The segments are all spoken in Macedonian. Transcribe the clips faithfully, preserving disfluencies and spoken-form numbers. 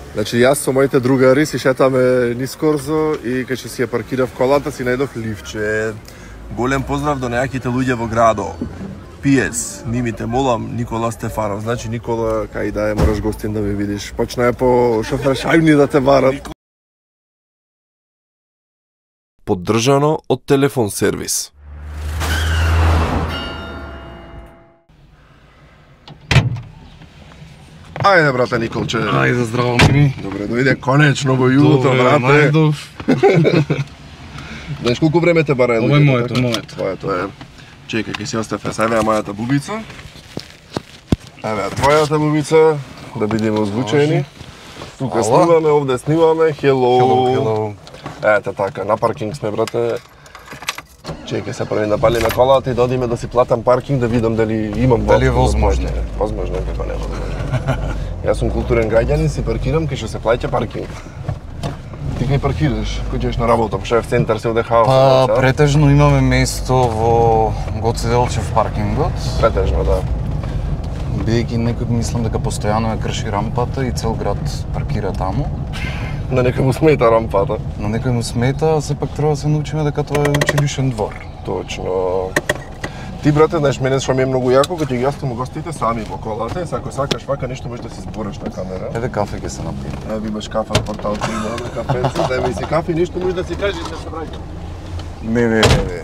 Значи јас со моите другари си шетаме низ Корзо и кога ќе си ја паркирав колата си најдов лифче. Голем поздрав до нејаките луѓе во градо. Пи ес, нимите молам, Никола Стефанов. Значи Никола, кај да е, мораш гостин да ми видиш. Почна е по шофер шајбни да те барат. Поддржано од Телефон сервис. Ајде, брате Николче. Ајде, здраво ми. Добре, дојде конечно во јуто, брате. Најдов. Знаеш колку време те бара? Ова е моето, моето. Твоето е. Чекај, ќе си оставе сега мојата бубица. Еве твојата бубица, да бидеме озвучени. Тука снимаме, овде снимаме. Hello. Hello, hello. Ете така, на паркинг сме, брате. Чекај се први да палиме колата и да одиме да си платам паркинг, да видам дали имам дали е возможно. Возможно е, како не возможно. Јас сум културен граѓанин, си паркирам кај што се плаќа паркинг. Ти кај паркираш? Кој ќеш на работа? Пошто е в центар се оде хаос. Па, претежно имаме место во Гоце Делчев паркингот. Претежно, да. Бидејќи некој мислам дека постојано ја крши рампата и цел град паркира таму. На некој му смета рампата. На некој му смета, а сепак треба да се научиме дека тоа е училишен двор. Точно. Ти, брате, знаеш, мене што ми е многу јако, кога ќе ги остам гостите сами во колата, и ако сакаш вака нешто можеш да си збориш на камера. Еде кафе ќе се напијам. Еве имаш кафа на портал три, на кафенце, да еве си кафе, нешто можеш да си кажеш да се враќам. Не, не, не, не.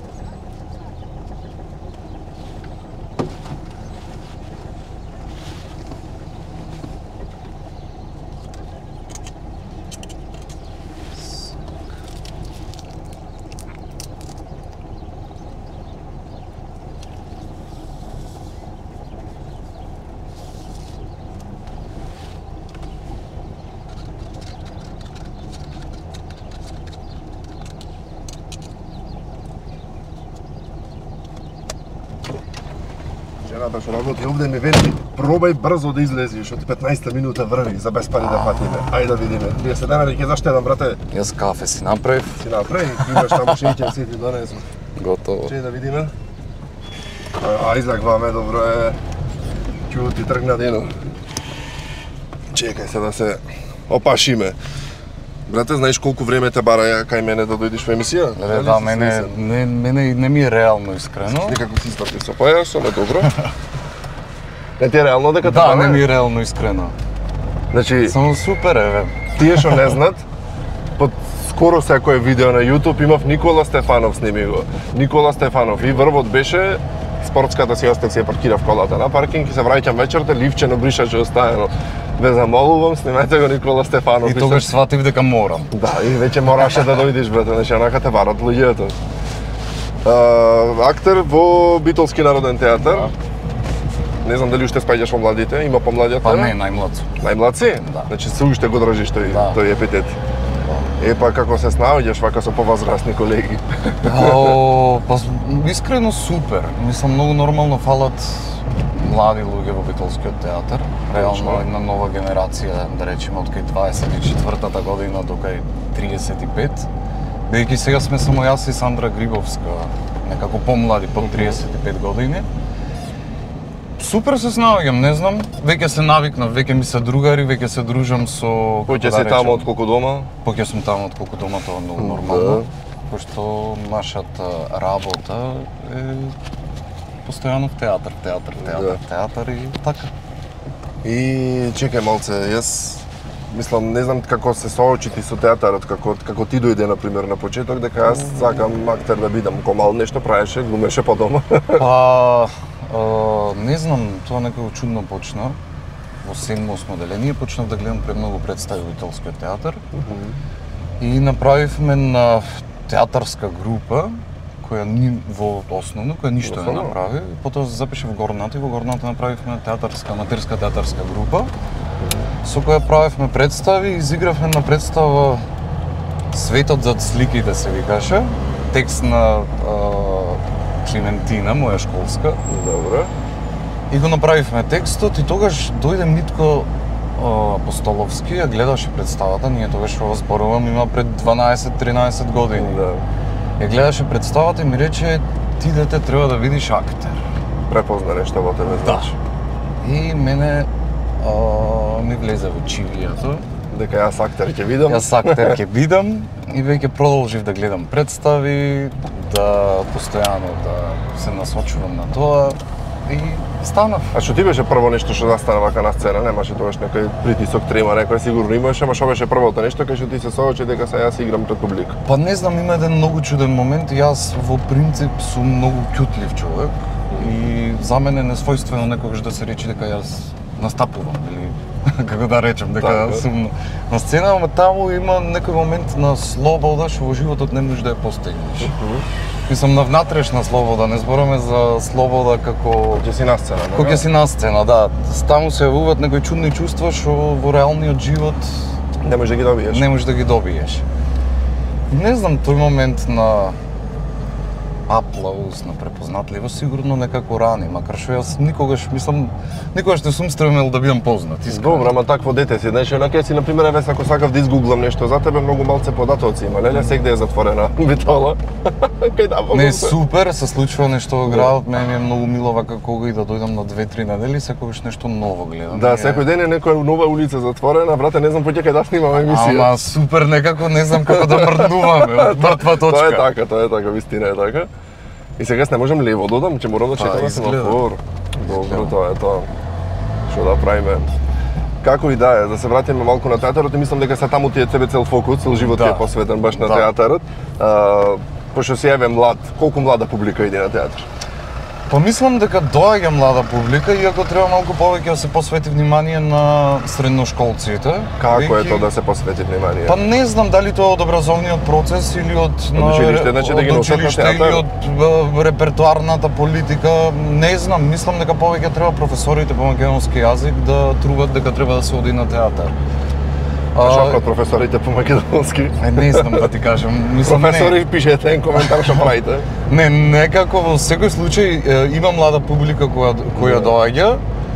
Жената што работи овде ми вели, пробај брзо да излезеш, од петнаесетта минута врви за без пари да платиме. Ајде да видиме. триесет денари ќе заштедам, брате. Јас кафе си направив. Си направи, имаш таму шеќер, си ти донесу. Готово. Чеј да видиме. А, излегваме, добро е. Чу ти тргна дено. Чекај се да се опашиме. Брате, знаеш колку време те бара ја кај мене да дојдеш во емисија? Леле, да, мене, не, мене не ми е реално искрено. Некако си стапи со појасот, е добро. Не ти е реално дека те Да, бара? не ми е реално искрено. Значи, Само супер е, бе. тие што не знаат, под скоро секое видео на YouTube имав Никола Стефанов сними го. Никола Стефанов и врвот беше спортската си остав си ја паркирав колата на паркинг и се враќам вечерта, ливче на бришаче оставено. Ве замолувам, снимете го Никола Стефанов. И тогаш сватив дека морам. Да, и веќе мораше да дојдеш, брате, значи онака те барат луѓето. Актер во Битолски народен театар. Не знам дали уште спаѓаш во младите, има помлади од Па тебе? не, најмлад сум. Најмлад си? Да. Значи се уште го држиш тој, Да. тој епитет. Е, па како се снаоѓаш вака со повозрасни колеги? О, па искрено супер. Мислам многу нормално фалат млади луѓе во Битолскиот театар. Реално една нова генерација, да речеме, од кај дваесет и четвртата година до кај триесет и пет. Бидејќи сега сме само јас и Сандра Грибовска, некако помлади, по триесет и пет години. Супер се снаоѓам, не знам, веќе се навикнав, веќе ми се другари, веќе се дружам со... Поќе си таму отколку дома? Поќе сум таму отколку дома, тоа е многу нормално. Пошто нашата работа е постојано в театар, театар, театар, театар и така. И чекај малце, јас мислам, не знам како се соочи ти со театарот, како како ти дојде на пример на почеток, дека јас сакам актер да бидам, ко мал нешто правеше, глумеше по дома. Па, Uh, не знам, тоа некако чудно почна. Во седмо-осмо деление почнав да гледам премногу представи во Битолскиот театар. Uh -huh. И направивме на театарска група која ни во основно која ништо не направи. Потоа се запише во Горната и во Горната направивме театарска, аматерска театарска група со која правевме представи и изигравме на представа Светот зад сликите се викаше. Текст на uh, Климентина, моја школска. Добро. И го направивме текстот и тогаш дојде Митко Апостоловски, ја гледаше представата, ние тогаш во зборувам има пред дванаесет-тринаесет години. Да. Ја гледаше представата и ми рече, ти дете треба да видиш актер. Препозна нешто во тебе, значи. И мене а, ми влезе во чивијата. Дека јас актер ќе видам. Јас актер ќе бидам и веќе продолжив да гледам представи, да постојано да се насочувам на тоа и станав. А што ти беше прво нешто што застана вака на сцена? Немаше тогаш некој притисок, трема, некој сигурно имаше, ама што беше првото нешто кај што ти се соочи дека се јас играм пред публика? Па не знам, има еден многу чуден момент. Јас во принцип сум многу ќутлив човек и за мене несвојствено некогаш да се рече дека јас настапувам или како да речем дека така сум на сцена, ама таму има некој момент на слобода што во животот не можеш да ја постигнеш. Uh -huh. Мислам на внатрешна слобода, не збораме за слобода како ќе си на сцена, Кога ќе си на сцена, да. Таму се јавуваат некои чудни чувства што во реалниот живот не можеш да ги добиеш. Не можеш да ги добиеш. Не знам, тој момент на аплауз, на препознатливост, сигурно некако рани, макар што јас никогаш, мислам, никогаш не сум стремел да бидам познат, искрено. Добро, ама такво дете си, знаеш, онака си, например, еве ако сакав да изгуглам нешто за тебе, многу малце податоци има, леле, сегде е затворена битола. Кај да Не, супер, се случува нешто во градот, мене ми е многу мило вака кога и да дојдам на две-три недели, секогаш нешто ново гледам. Да, секој ден е некоја нова улица затворена, брате, не знам поќе кај да снимаме емисија. Ама супер, некако не знам како да мрднуваме од мртва точка. Тоа е така, тоа е така, вистина е така. И сега не можам лево додам, ќе морам да чекам на семафор. Добро, тоа е тоа. Што да правиме? Како и да е, да се вратиме малку на театарот и мислам дека се таму ти е тебе цел фокус, цел живот ти е посветен баш на театарот. Пошто си еве млад, колку млада публика иде на театар? Па мислам дека доаѓа млада публика, иако треба малку повеќе да се посвети внимание на средношколците. Како е тоа да се посвети внимание? Па не знам дали тоа од образовниот процес или од од училиште, значи да ги носат на театар, или од репертоарната политика, не знам, мислам дека повеќе треба професорите по македонски јазик да трубат дека треба да се оди на театар. А што пред професорите по македонски? Е, не знам да ти кажам, мислам професори не. Пишете ен коментар што правите. Не, некако во секој случај е, има млада публика која која доаѓа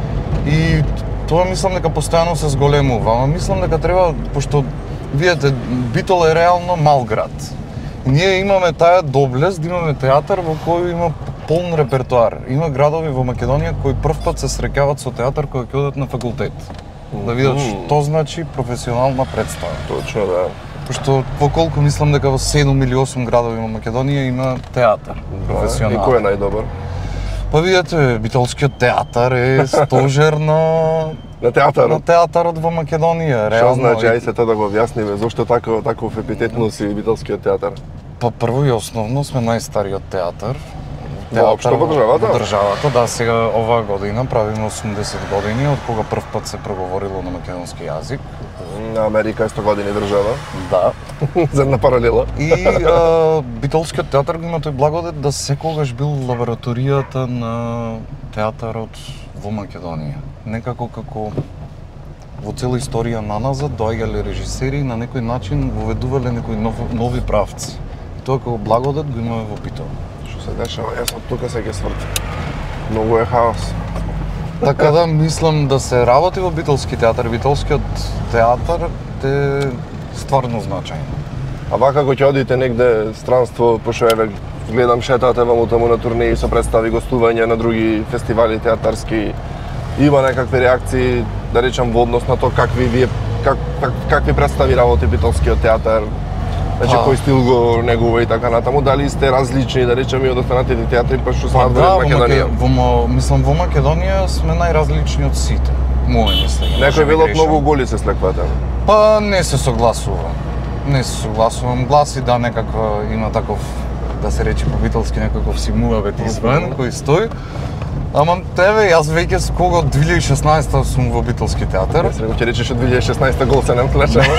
и тоа мислам дека постојано се зголемува, ама мислам дека треба, пошто видете, Битола е реално мал град. Ние имаме таа доблест да имаме театар во кој има полн репертоар. Има градови во Македонија кои првпат се среќаваат со театар кога ќе одат на факултет. Да видат што значи професионална представа. Точно, да. Пошто во колку мислам дека во седум или осум градови во Македонија има театар професионален. И кој е најдобар? Па видете, Битолскиот театар е стожер на на театарот. На театарот во Македонија, реално. Што значи, ај се тоа да го објасниме, зошто тако таков епитет носи Битолскиот театар? Па прво и основно сме најстариот театар. Воопшто во државата? Во државата, да, сега оваа година правиме осумдесет години од кога прв пат се проговорило на македонски јазик. На Америка е сто години држава. Да. За една паралела. И а, Битолскиот театар има тој благодет да секогаш бил лабораторијата на театарот во Македонија. Некако како во цела историја наназад доаѓале режисери и на некој начин воведувале некои нов, нови правци. И тоа како благодет го имаме во Битола. Се дешава, јас од тука се ќе сврти. Многу е хаос. Така да мислам да се работи во Битолски театар. Битолскиот театар е стварно значајно. А вака кога ќе одите негде странство, пошто еве гледам шетате ваму таму на турнеи со представи, гостувања на други фестивали театарски, има некакви реакции, да речам во однос на тоа какви вие как, как какви представи работи Битолскиот театар? Значи, кој стил го негува и така натаму, дали сте различни, да речем, и од останатите театри, па што се надвори да, Македонија? Во, во, мислам, во Македонија сме најразлични од сите. Моје мислење. Некој велат многу голи се слеквате. Па не се согласувам. Не се согласувам. Гласи да некаква има таков, да се рече по битолски, некаков си муавет извен, кој стои. Ама тебе, јас веќе с кога од две илјади и шеснаесета сум во Битолски театар. Јас реков ќе речеш од две илјади и шеснаесета гол се не вклечава.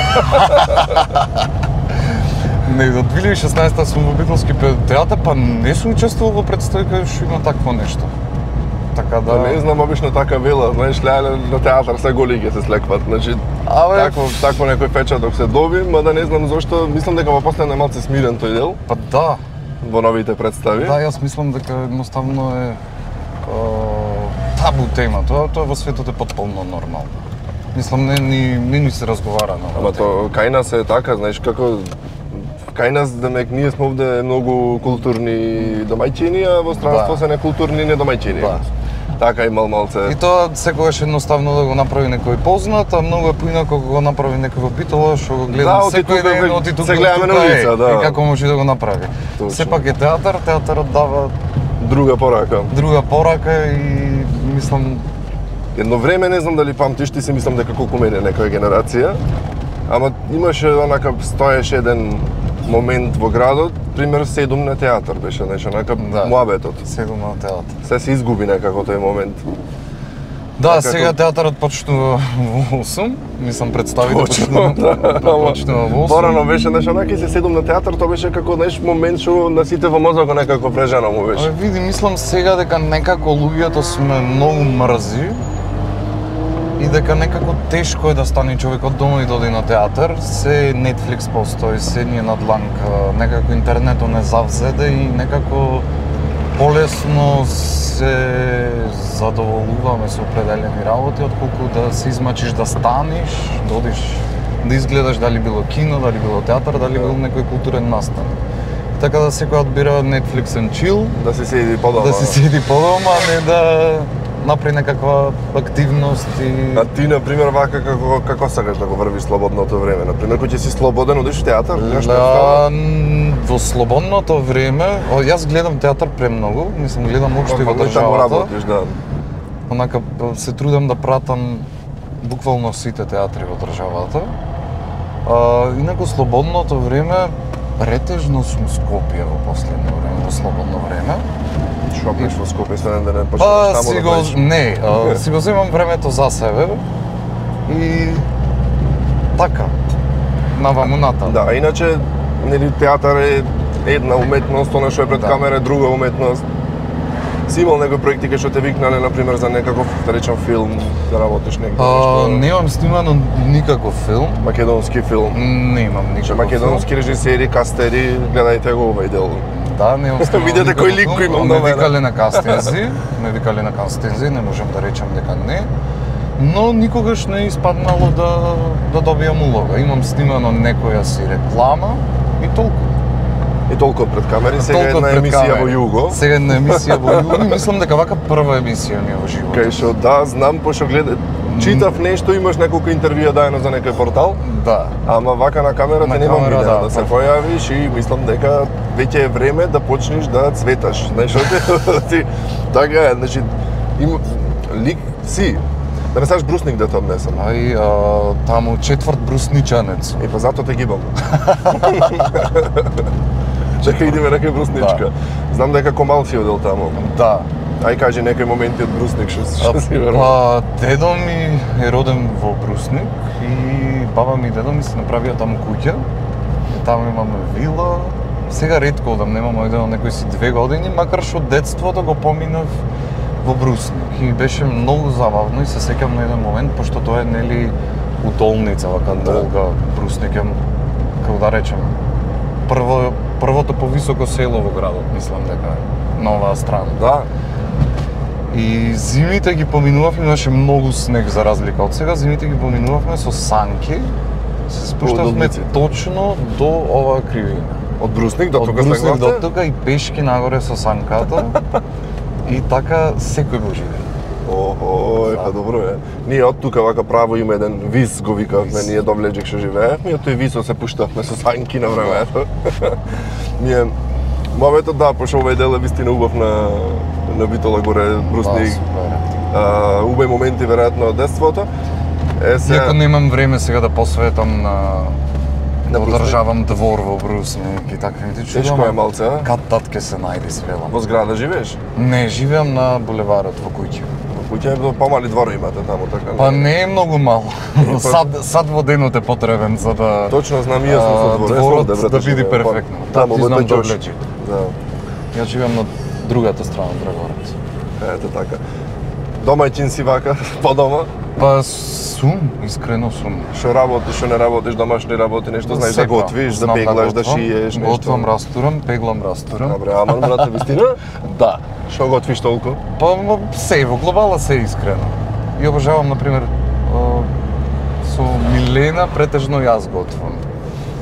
Не, од две илјади и шеснаесета сум во Битолски театар, па не сум учествувал во представи кај што има такво нешто. Така да... Не знам, обично така вела, знаеш, леле на театар се голи ќе се слекват. Значи, Абе... такво, такво некој печаток се доби, ма да не знам зошто, мислам дека во последно е малце смирен тој дел. Па да. Во новите представи. Да, јас мислам дека едноставно е о, табу тема. Тоа тоа во светот е потполно нормално. Мислам не ни не ни се разговара на. Ама тоа кај нас е така, знаеш како кај нас демек ние сме овде многу културни домаќини, а во странство да. се некултурни недомаќини. Да. Така имал малце. И тоа секогаш едноставно да го направи некој познат, а многу е поинако кога го направи некој во Битола, што го гледам Да, оти секој тука, ден, оти тука, се гледаме на тука е, улица, да. и како може да го направи. Точно. Сепак е театар, театарот дава Друга порака. друга порака и мислам Едно време, не знам дали памтиш, ти си мислам дека колку мене некоја генерација, ама имаше онака, стоеше еден момент во градот, пример седум на театар беше, нешто онака Да. муабетот. седум на театар. Се се изгуби некако тој момент. Да, Така сега како- театарот почнува во осум, мислам представите Точно, почнува да, да ама почнува во осум. Порано беше нешто онака и се седум на театар, тоа беше како неш момент што на сите во мозокот некако прежано му беше. Абе, види, мислам сега дека некако луѓето сме многу мрзи и дека некако тешко е да стане човек од дома и да оди на театар. Се Netflix постои, се ни е на дланка, некако интернетот не завзеде и некако полесно се задоволуваме со определени работи, отколку да се измачиш да станеш, да одиш да изгледаш дали било кино, дали било театар, дали било некој културен настан. Така да секој одбира Netflix and chill, Да се седи подома. да се седи по дома, а не да направи некаква активност и... А ти, например, вака како, како сакаш да го врвиш слободното време? Например, кој ќе си слободен, одиш в театар? Гледаш Да, н- во слободното време, о, јас гледам театар премногу, мислам гледам општо и во Таму државата. работиш, да. Онака п- се трудам да пратам буквално сите театри во државата. А, инаку слободното време претежно сум Скопје во последно време, во слободно време. Шопиш во Скопје, сведен да не Па почнеш таму си да го бъдеш. не, а, си го земам времето за себе и така наваму натаму. Да, а иначе, нели, театар е една уметност, она што е пред Да. камера е друга уметност. Си имал некои проекти кај што те викнале, например, за некаков, да речем, филм, да работиш некој А, нешто? немам снимано никаков филм. Македонски филм. Немам Че никаков македонски режисери, кастери, гледајте го овој дел. филм. Да, немам снимано Видете никаков кој лик филм. кој имам Ме на мене. викале на кастинзи, ме викале на кастинзи, не можам да речам дека не. Но никогаш не е испаднало да да добијам улога. Имам снимано некоја си реклама и толку. И толку пред камери, сега Толку една пред емисија камери. во Југо. Сега една емисија во Југо и мислам дека вака прва емисија ми е во животот. Кај што да, знам, пошто гледа, читав нешто, имаш неколку интервјуа даено за некој портал, Да. ама вака на камера На те немам камера, видено да, да се па. појавиш и мислам дека веќе е време да почнеш да цветаш. Знаеш, ти така е, значи има лик си. Да не сакаш брусник да те однесам. Ај, а, таму четврт брусничанец. И па затоа те гибам. Чекај идеме некој брусничка. Знам дека Комал си одел таму. Да. Ај кажи некој моменти од брусник што што си верувам. Па, дедо ми е роден во Брусник и баба ми и дедо ми се направија таму куќа. И таму имаме вила. Сега ретко одам, немам одам некои си две години, макар што детството го поминав во Брусник и беше многу забавно и се сеќам на еден момент, пошто тоа е нели удолница, вака Да. долга Брусник е, како да речем, прво првото повисоко село во градот, мислам дека е на оваа страна. Да, И зимите ги поминувавме, имаше многу снег за разлика од сега, зимите ги поминувавме со санки, се спуштавме Удобниците. точно до оваа кривина. од брусник до Од тука Брусник до стигнавте? тука и пешки нагоре со санката. И така секој божи ден. Охо, е, па добро е. Ние од тука вака право има еден виз го викавме, Виз. ние до Влеџик што живеевме, и од тој висо се пуштавме со санки на времето. Ние моветот да, пошто овој дел е вистина убав на на Битола горе, Брусник. Да, супер. А, убави моменти веројатно од детството. Е се Иако немам време сега да посветам на На да Брусник? одржавам двор во Брусник и така ми ти Тешко е малце, а? Кад тат ке се најде свелам. Во зграда живееш? Не, живеам на булеварот во куќа. Во куќа е помали двори имате таму така. Па не е многу мало. па- Сад, сад во денот е потребен за да Точно знам и јас сум со а, двор. Јас дворот овде, брате, да биде живеам. перфектно. Па, Таму Ти во знам Тој да Џош. влечи. Да. Јас живеам на другата страна од Драгорец. Ето така. Домаќин си вака, по дома? Па сум, искрено сум. Што работиш, што не работиш, домашни работи, нешто знаеш да Сепа, готвиш, да знам пеглаш, да готвам. шиеш, нешто. Готвам, растурам, пеглам, растурам. Добре, ама брате, вистина? Да. Што готвиш толку? Па м, се во глобала се искрено. И обожавам на пример а, со Милена претежно јас готвам.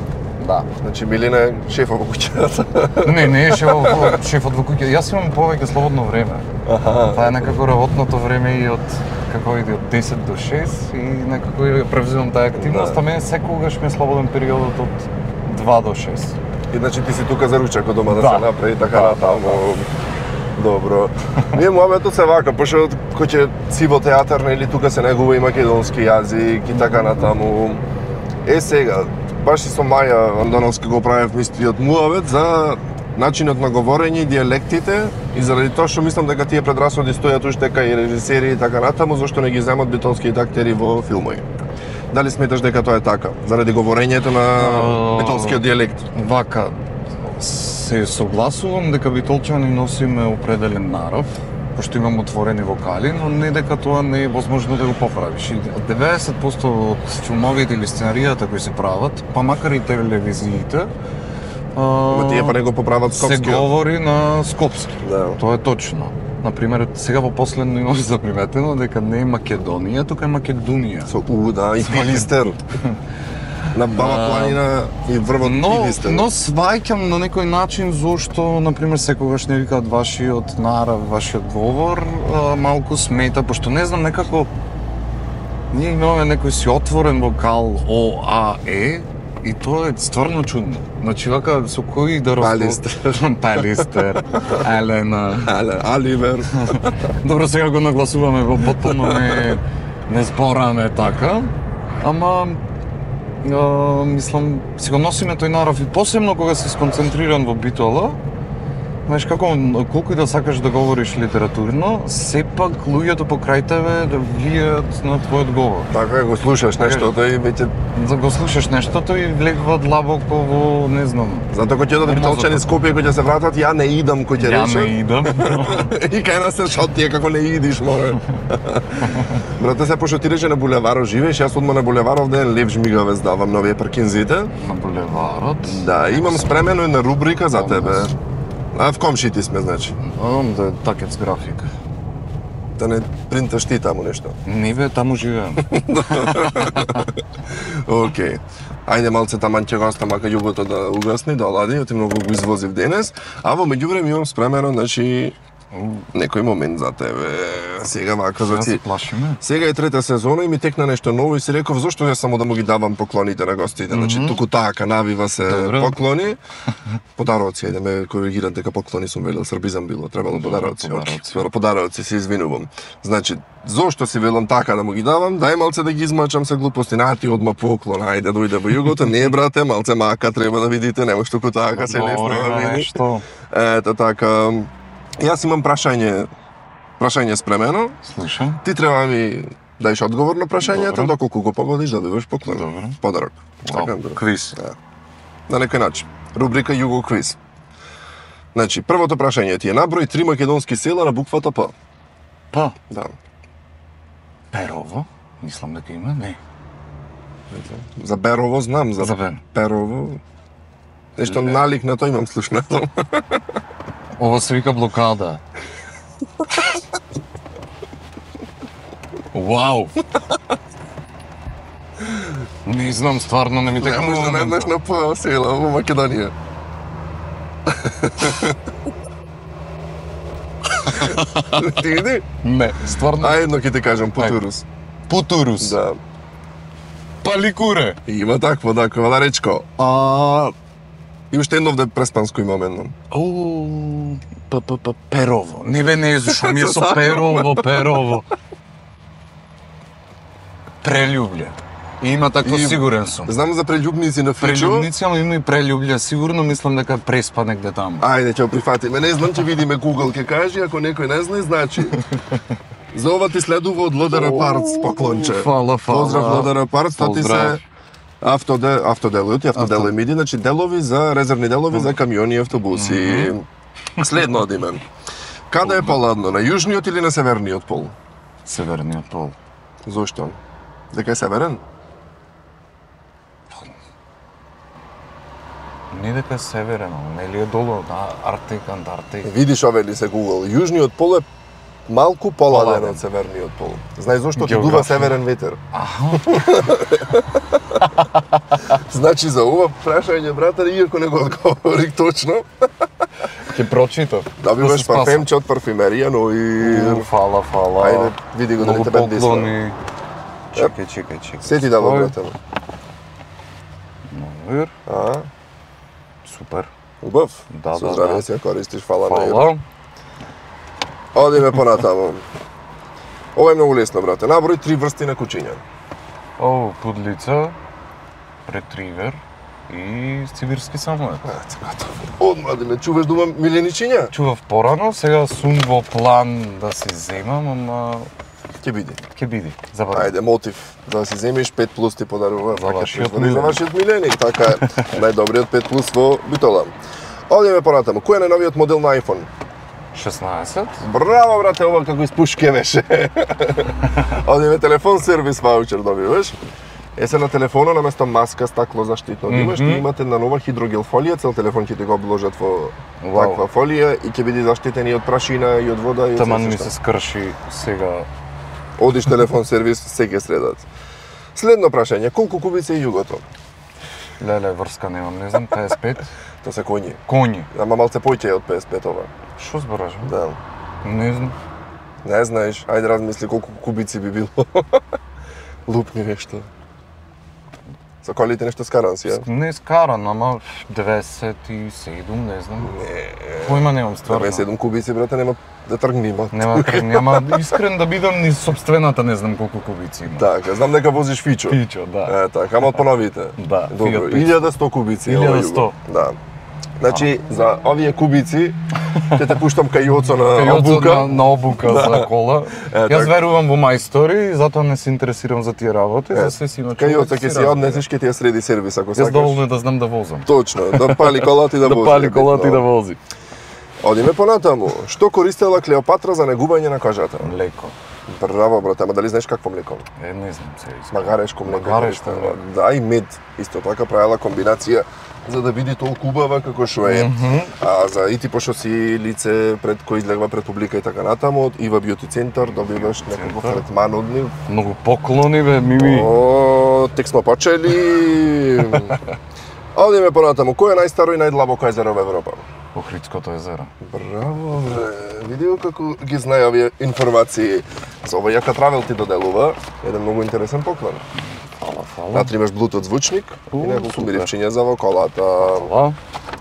Да. Значи Милина е шефот во куќата. Не, не е шефот, шефот во куќа. Јас имам повеќе слободно време. Аха. Тоа е некако работното време и од како иде од десет до шест и некако ја превземам таа активност, Да. а мене секогаш ми е слободен периодот од два до шест. И значи ти си тука за ручак од дома да, Да. се направи така Да, натаму. Добро. Ние муабетот се вака, пошто кој ќе си во театар, нели тука се негува и македонски јазик и така натаму. Е сега, баш и со Маја Андоновски го правевме истиот муабет за начинот на говорење и дијалектите и заради тоа што мислам дека тие предрасуди стојат уште кај режисери и така натаму, зашто не ги земат битолските актери во филмови. Дали сметаш дека тоа е така? Заради говорењето на битолскиот дијалект? Вака, се согласувам дека битолчани носиме определен нарав, пошто имам отворени вокали, но не дека тоа не е возможно да го поправиш. И деветдесет проценти од филмовите или сценаријата кои се прават, па макар и телевизиите, Ма тие па не го поправат се скопскиот. говори на скопски. Да. Тоа е точно. Например, сега во последно имам заприметено дека не е Македонија, тука е Македонија. Со У, да, и Пилистер. На Баба А, планина и врвот Но, Пилистер. но сваќам на некој начин зошто, например, секогаш не викаат вашиот нарав, вашиот говор, а, малку смета, пошто не знам, некако ние имаме некој си отворен вокал О, А, Е, и тоа е стварно чудно. Значи, вака, со кои да Палистер. Палистер, Елена. Але, Аливер. Добро, сега го нагласуваме во потполно не, не збораме така, ама а, мислам, си го носиме тој нарав и посебно кога си сконцентриран во битола, знаеш како, колку и да сакаш да говориш литературно, сепак луѓето покрај тебе да влијаат на твојот говор. Така е, го слушаш нештото и веќе... Да го слушаш нештото и влегва длабоко во, не знам, Зато кој ќе одат битолчани Скопје, кој ќе се вратат, ја не идам, кој ќе ја рече. не идам. И кај нас се шот тие како не идиш, море. Брате, се пошто ти рече на булеварот живееш, јас одма на булеваров ден Лев Жмигаве здавам новија паркинзите. На булеварот. Да, имам спремено една рубрика за тебе. А в комшити сме, значи. Ам да такец график. Да не принташ ти таму нешто. Не бе, таму живеам. Океј. Ајде малце таман ќе го оставам мака југото да угасни, да олади, оти многу го извозив денес, а во меѓувреме имам спремено, значи, некој момент за тебе. Сега вака за Сега ти. се плашиме. Сега е трета сезона и ми текна нешто ново и си реков зошто не само да му ги давам поклоните на гостите. Значи Мгм. туку така навива се Добро. поклони. Подароци, ајде ме коригират дека поклони сум велел, србизам било, требало Добро, подароци. подароци. Океј, подароци, се извинувам. Значи, зошто си велам така да му ги давам? Дај малце да ги измачам се глупости, на ти одма поклон, ајде дојде во југото. Не брате, малце мака треба да видите, немош туку така се лесно Говори да на види. нешто. Ето така. Јас имам прашање, прашање спремено. Слушам. Ти треба да ми даеш одговор на прашањето, Добро. доколку го погодиш да добиваш поклон. Добро. Подарок. Вау, Така, да. квиз. На некој начин. Рубрика Југо квиз. Значи, првото прашање ти е наброј три македонски села на буквата П. Па, Да. Перово, мислам дека има, не. За Берово знам, за, За Бен. Перово. Нешто налик на тоа имам слушнато. Ова се вика блокада. Вау! Не знам, стварно не ми Не тека може да најдеш на П села во Македонија. Ти иди? Не, стварно. А едно ќе ти кажам, Потурус. Путурус. Да. Паликуре. Има такво, да, кога да речко. А... И уште едно овде преспанско имам едно. О, п п п Перово. Не бе, не, зашо ми е со Перово, Перово. Прелюбле. Има такво, И- сигурен сум. Знам за прелюбници на Фричо. Прелюбници, ама има и прелюбле. Сигурно мислам дека преспа негде таму. Ајде, ќе го прифатиме. Не знам, ќе видиме Google, ќе кажи, ако некој не знае, значи. За ова ти следува од Лодера Парц поклонче. Фала, фала. Поздрав Лодера Парц, тоа ти Поздрав. се автоде, автоделови, автоделови миди, значи делови за резервни делови за камиони и автобуси. Следно од име. Каде е поладно, на јужниот или на северниот пол? Северниот пол. Зошто? Дека е северен? Не дека е северен, нели е долу на Арктик, Антарктик. Видиш ове ли се Google. Јужниот пол е малку поладен Поладен. од северниот пол. Знаеш зошто ти дува Географија. северен ветер? Аха. Значи за ова прашање, брате, иако не го одговорих точно, Ќе прочитав. добиваш се спасам. парфемче од парфимерија, но и... У, фала, фала. Ајде, види го дали Многу тебе десна. поклони. Чекај, чекај, чекај. Се ти дало, Стој. брате. Номер. А, Супер. убав. Да, Со да, здравје да. си ја користиш, фала на Ир. Фала. Одиме понатаму. Ова е многу лесно, брате. Наброј три врсти на кучиња. О, пудлица, ретривер и сибирски самоед. Ете, готово. Одма да ме чуваш да имам миленичиња? Чував порано, сега сум во план да се земам, ама Ќе биде. ќе биде. Забавно. Ајде, мотив. Да си земиш пет плюс ти подарува. За пакет вашиот производи за миленик. вашиот миленик. Така е. Најдобриот пет плюс во Битола. Одиме понатаму. Кој е најновиот модел на iPhone? шеснаесет. Браво, брате, ова како испушке беше. Одиме телефон сервис ваучер добиваш. Е се на телефона наместо маска стакло заштитно да имаш, ти Мгм. имате на нова хидрогел фолија, цел телефон ќе ти го обложат во Вау. таква фолија и ќе биде заштитен и од прашина и од вода и од Таман се ми што. се скрши сега. Одиш телефон сервис, се ќе средат. Следно прашање, колку кубици е југото? Леле, врска немам, не знам, петдесет и пет. Тоа се коњи. Коњи. Ама малце поќе е од петдесет и пет ова. Што збораш? Да. Не знам. Не знаеш, ајде размисли колку кубици би било. Лупни нешто. За колите нешто скаран си, ја? Не скаран, ама деветдесет и седум, не знам. Појма немам стварно. деветдесет и седум кубици, брате, нема да тргни има. Нема, нема искрен да бидам ни собствената не знам колку кубици има. Така, знам дека возиш фичо. Фичо, да. Е, така, ама од поновите. Да, Добро, Fiat петстотин. илјада и сто кубици. е ова илјада и југо. сто. Да. Значи, за овие кубици, ќе те пуштам кај Јоцо на Кај обука. на, на обука за кола. Е, Јас така. верувам во мајстори, затоа не се интересирам за тие работи, за се си има Кај човек. Јоцо ќе си разбира. однесеш, ќе ти ја среди сервис, ако Јас сакаш. доволно е да знам да возам. Точно, да пали колата и да Да вози. пали колата и да битно. вози. Одиме понатаму. Што користела Клеопатра за негубање на кожата? Леко. Браво, брате, ама дали знаеш какво млеко? Е, не знам се. Магарешко млеко. Магарешко користела. млеко. Да, и мед. Исто така правила комбинација за да биде толку убава како што е. Мгм. А за и ти пошто си лице пред кој излегва пред публика и така натаму, од Ива Бјути центар добиваш некаков Центар. третман од нив. Многу поклони бе, Мими. О, тек смо почели. Одиме понатаму. Кој е најстаро и најдлабоко езеро во Европа? Охридското езеро. Браво, бре. Види го како ги знае овие информации. За ова јака травел ти доделува еден многу интересен поклон. Фала, фала. Внатре имаш Bluetooth звучник и У, неколку супер. миривчиња за во колата. Фала.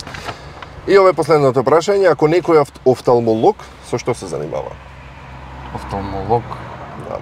И ова е последното прашање, ако некој оф- офталмолог, со што се занимава? Офталмолог. Да.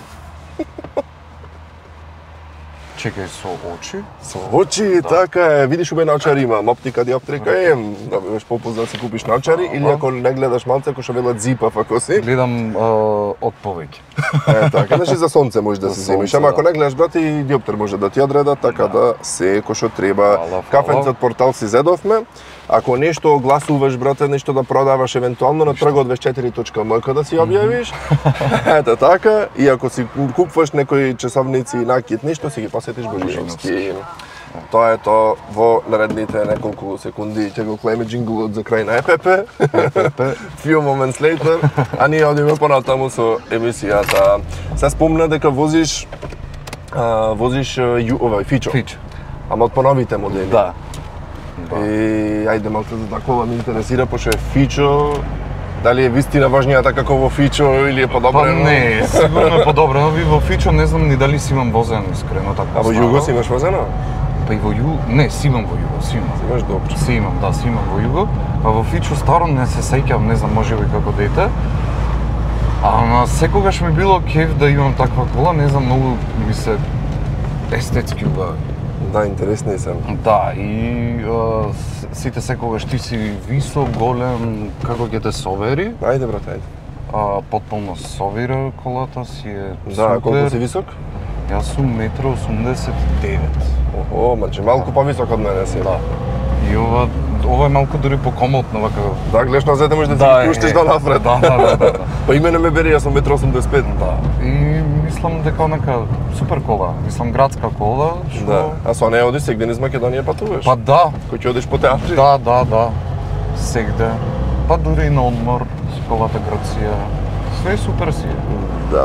Чекај со очи. Со очи, така е, видиш убе наочари имам, оптика, диоптрика, ем, да бидеш попознат да си купиш наочари, или ако не гледаш малце, ако што велат зипав ако си, Гледам а, од повеќе. е, така, значи за сонце можеш да За се земиш, сонце, ама ако да. не гледаш, брате, и диоптер може да ти одредат, така да, се кој што треба. Фала, фала. Кафенцот портал си зедовме, ако нешто огласуваш, брате, нешто да продаваш евентуално на тргот дваесет и четири точка ем ка да си објавиш, ете така, и ако си купуваш некои часовници и накид, нешто си ги посетиш Божиновски. Тоа е тоа во наредните неколку секунди ќе го клеме джинглот за крај на ЕПП. Few moments later, а ние одиме понатаму со емисијата. Се спомна дека возиш а, возиш а, ju, овај фичо. Фич. Ама од поновите модели. Да. И ајде малку за такова ме интересира, пошто е фичо. Дали е вистина важњата како во фичо или е Па подобрено? не, сигурно е подобрено. Ви во Фичо не знам ни дали си имам возен, искрено така. А во Југо си имаш возено? Па и во Југо, не, си имам во Југо, си имам. Имаш добро. Си имам, да, си имам во Југо. А во Фичо старо не се сеќавам, не знам, може би како дете. Ама секогаш ми било кеф да имам таква кола, не знам, многу ми се естетски убави. Да, интересни се. Да, и а, с- сите секогаш ти си висок, голем, како ќе те совери, Ајде, брате, ајде. а, потполно совира колата си е Да, супер. колку си висок? Јас сум метар осумдесет и девет. Охо, мачи малку повисок од мене си. Да. И ова, ова е малку дури покомотно, вака. Да, гледаш назад, можеш да Да, си ги пуштиш е. до напред. Да, да, да, да, да. Па и мене ме бери, јас сум метар осумдесет и пет. Да. И мислам дека нека супер кола, мислам градска кола, што Да. А со неја одиш сегде низ Македонија патуваш? Па да, Кој ќе одиш по театри? да, да, да. Сегде. Па дури и на одмор, с колата Грција. Све супер си е. Да.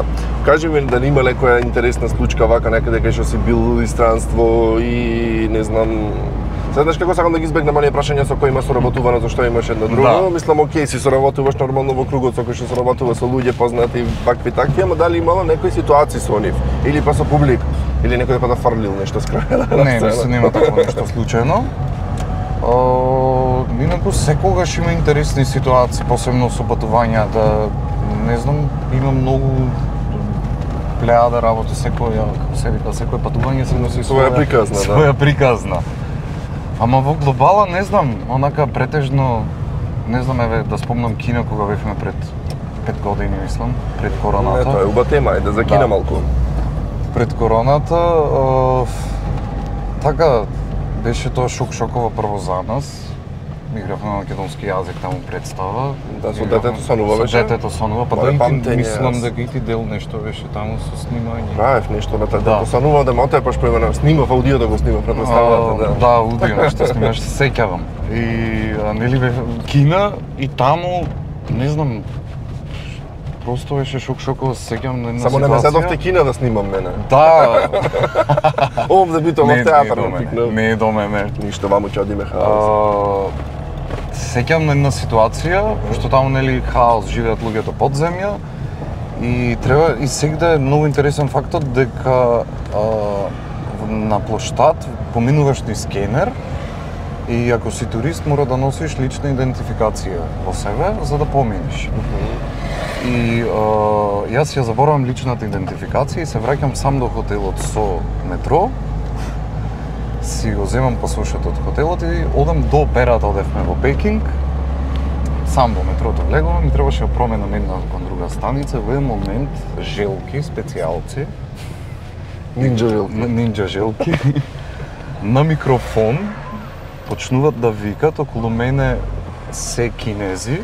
Кажи ми дали има некоја интересна случка вака некаде кај што си бил и странство и не знам. Сега знаеш како сакам да ги избегнам оние прашања со кои има соработувано, зашто имаш едно друго. Да. Мислам, окей, си соработуваш нормално во кругот со кој што соработува со луѓе познати, вакви такви, ама дали имало некои ситуации со нив или па со публика или некој па да фрлил нешто с крајот на Не, мислам нема такво нешто случајно. Инаку секогаш има интересни ситуации, посебно со патувањата. Не знам, има многу плеада работа, секоја, како се вика, секој патување се носи своја приказна, да. Своја приказна. Ама во глобала не знам, онака претежно, не знам, еве да спомнам Кина кога бевме пред пет години, мислам, пред короната. Не, тоа е уба тема, ајде за Кина Да. малку. Пред короната, е, така, беше тоа шок-шокова прво за нас. Игравме на македонски јазик таму представа. Да, со Игравме- детето сонува беше? Со детето сонува, па Моје да памтење, и мислам јас. дека и ти дел нешто беше таму со снимање. Правев нешто на Да. тата, посанував да ме отепаш по имена, снимав аудио да го снимав на представата, да. Да, аудио нешто снимаш, се сеќавам. И а, нели бе Кина и таму, не знам, просто беше шок-шокова, се сеќавам на една Само не ситуација. ме седовте Кина да снимам мене. Да. Овде битом не, во театар не е на до мене, пикнав. не е до мене. Ништо, ваму ќе одиме А, хаос. се сеќавам на една ситуација, пошто таму нели хаос, живеат луѓето под земја и треба и сегде е многу интересен фактот дека а, на плоштад поминуваш низ скенер и ако си турист мора да носиш лична идентификација во себе за да поминеш. И а, јас ја заборавам личната идентификација и се враќам сам до хотелот со метро. Си го земам пасошот од хотелот и одам до операта, одевме во Пекинг. Сам во метрото влегувам и требаше да променам една кон друга станица. Во еден момент желки, специјалци, Нинџа жилки. н- нинџа желки, на микрофон почнуваат да викат околу мене се кинези.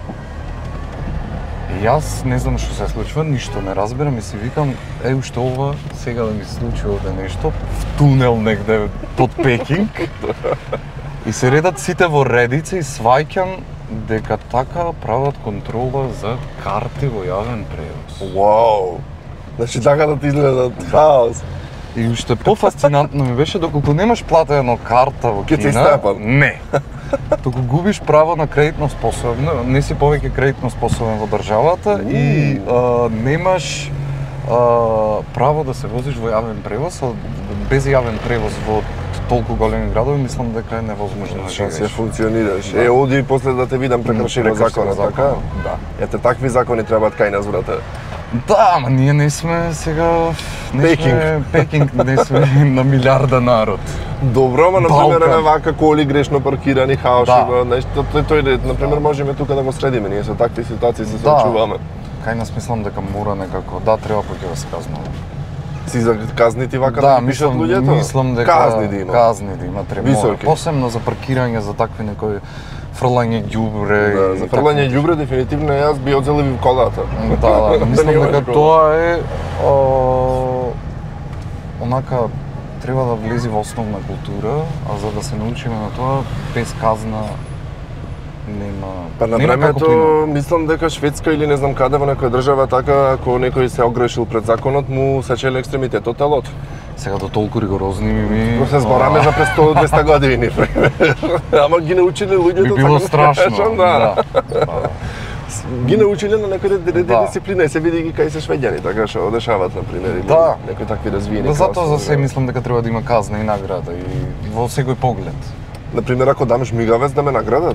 И јас не знам што се случува, ништо не разбирам и си викам, е уште ова сега да ми се случи овде нешто, в тунел негде под Пекинг. И се редат сите во редица и сваќам дека така прават контрола за карти во јавен превоз. Вау. Значи така да ти изгледат хаос. И уште пофасцинантно ми беше доколку немаш платено карта во Ке ти Кина. стапат. Не. Туку губиш право на кредитно способно, не си повеќе кредитно способен во државата и а, немаш а, право да се возиш во јавен превоз, а без јавен превоз во толку големи градови мислам дека е невозможно да Шанс ја живееш. функционираш. Да. Е, оди и после да те видам прекршено Прекршено законот, законот, така? да. Ете, такви закони требаат кај нас, брате. Да, ама ние не сме сега не Пекинг. сме Пекинг, не сме на милиарда народ. Добро, ама на пример Балкан. еве вака коли грешно паркирани, хаос Да. има, нешто тој тој на пример можеме тука да го средиме, ние со такви ситуации се Да. соочуваме. Кај нас мислам дека мора некако, да, треба поќе да се казнува. Си за казни ти вака Да, да пишат мислам, луѓето? мислам дека казни да има. Казни да има треба. Високи. Посебно за паркирање за такви некои фрлање ѓубре. Да, и за такви- фрлање ѓубре дефинитивно јас би одзел и колата. Да, да, мислам не дека имаш тоа е о, онака треба да влези во основна култура, а за да се научиме на тоа без казна нема. Па на нема како плина. времето мислам дека Шведска или не знам каде во некоја држава така ако некој се огрешил пред законот му сечеле екстремитетот телото. Сега до толку ригорозни ми ми. Го се збораме за пред сто до двеста години, пример. Ама ги научиле луѓето би било така страшно. кажам, да. Да. Ги научиле на некоја де- Да. дисциплина и се види ги кај се швеѓани, така што одешават на пример или Да. некои такви развиени. Да, затоа за класи, се да. мислам дека треба да има казна и награда и во секој поглед. На пример ако дам жмигавец да ме наградат.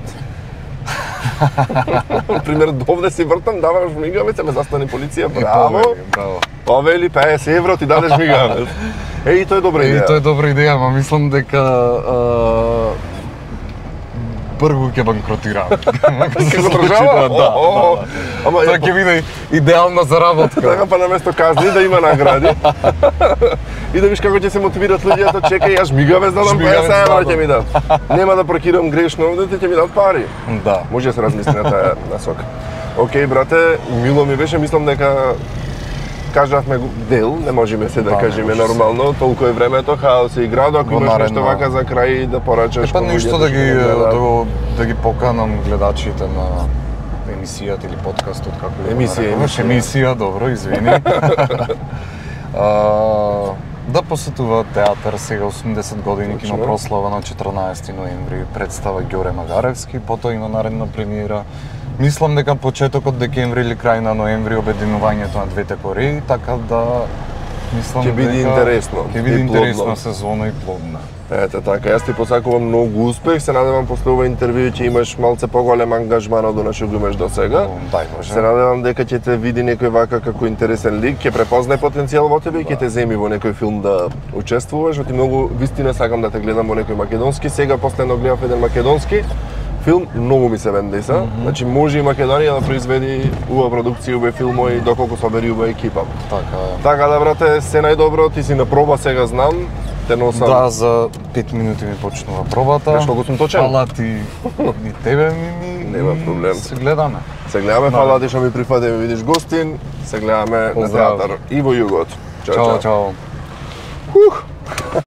На пример довде си вртам, даваш жмигавец, ме застане полиција, браво. повели, браво. Повели петдесет евро ти дадеш жмигавец. Еј, тоа е добра И идеја. тоа е добра идеја, ама мислам дека а, прво ќе банкротирам. Како се Како случи држава? тоа, да, О, о, да, да. Ама Тоа е, ќе биде идеална заработка. така па наместо казни да има награди. И да виш како ќе се мотивират луѓето, чекај, јас жмигавец да дам Жмигавец петдесет евро дадам. ќе ми дадат. Нема да паркирам грешно овде, те ќе ми дадат пари. Да. Може да се размисли на таа насока. Океј, брате, мило ми беше, мислам дека кажавме го- дел, не можеме се да, Да, кажеме може се. нормално, толку е времето, хаос и градо, ако Во имаш нешто наредно. вака за крај да порачаш. Епа кон ништо луѓето да што ги не гледаат. да, го- да ги поканам гледачите на емисијата или подкастот, како ли го Емисија, нарекуваш? емисија. Емисија, добро, извини. а, да посетуваат театар, сега осумдесет години Точно. кинопрослава на четрнаесети ноември, представа Ѓоре Магаревски, потоа има наредна премиера. Мислам дека почетокот декември или крај на ноември обединувањето на двете Кореи, така да мислам Ќе биде дека интересно Ќе биде и интересна плодно. сезона и плодна. Ете така, јас ти посакувам многу успех, се надевам после ова интервју ќе имаш малце поголем ангажман од она што го имаш до сега. Дај Боже. Се надевам дека ќе те види некој вака како интересен лик, ќе препознае потенцијал во тебе и ќе те земи во некој филм да учествуваш, оти многу вистина сакам да те гледам во некој македонски. Сега последно гледав еден македонски филм, многу ми се вендеса. Mm -hmm. Значи може и Македонија да произведи убава продукција, убави филмови, доколку собери убава екипа. Така е. Така да брате, се најдобро, ти си на проба сега знам. Те носам. Да, за пет минути ми почнува пробата. Знаеш колку сум точен? Фала ти и тебе ми ми Нема проблем. Се гледаме. Се гледаме, фала ти што ми прифати да ми видиш гостин. Се гледаме на Поздрав. театар и во југот. Чао, чао. Ух.